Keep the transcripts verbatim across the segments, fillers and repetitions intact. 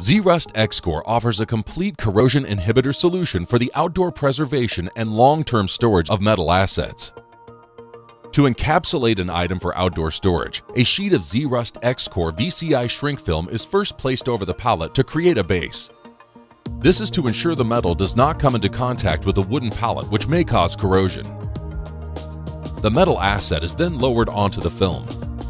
ZERUST EXCOR offers a complete corrosion inhibitor solution for the outdoor preservation and long-term storage of metal assets. To encapsulate an item for outdoor storage, a sheet of ZERUST EXCOR V C I shrink film is first placed over the pallet to create a base. This is to ensure the metal does not come into contact with the wooden pallet, which may cause corrosion. The metal asset is then lowered onto the film.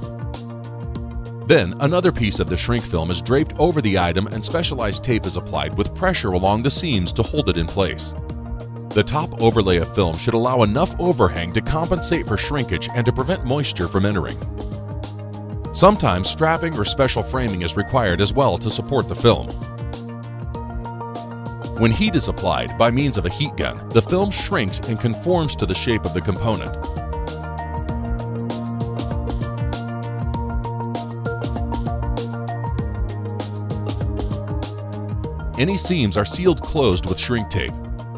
Then, another piece of the shrink film is draped over the item and specialized tape is applied with pressure along the seams to hold it in place. The top overlay of film should allow enough overhang to compensate for shrinkage and to prevent moisture from entering. Sometimes strapping or special framing is required as well to support the film. When heat is applied by means of a heat gun, the film shrinks and conforms to the shape of the component. Any seams are sealed closed with shrink tape.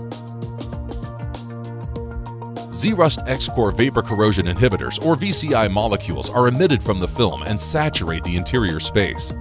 ZERUST EXCOR Vapor Corrosion Inhibitors, or V C I molecules, are emitted from the film and saturate the interior space.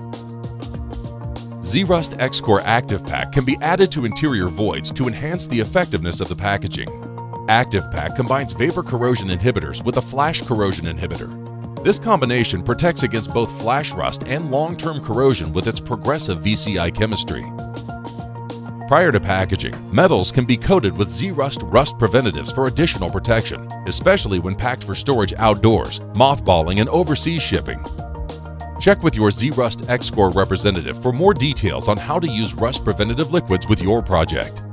ZERUST EXCOR Active Pack can be added to interior voids to enhance the effectiveness of the packaging. Active Pack combines vapor corrosion inhibitors with a flash corrosion inhibitor. This combination protects against both flash rust and long-term corrosion with its progressive V C I chemistry. Prior to packaging, metals can be coated with ZERUST rust preventatives for additional protection, especially when packed for storage outdoors, mothballing, and overseas shipping. Check with your ZERUST EXCOR representative for more details on how to use rust preventative liquids with your project.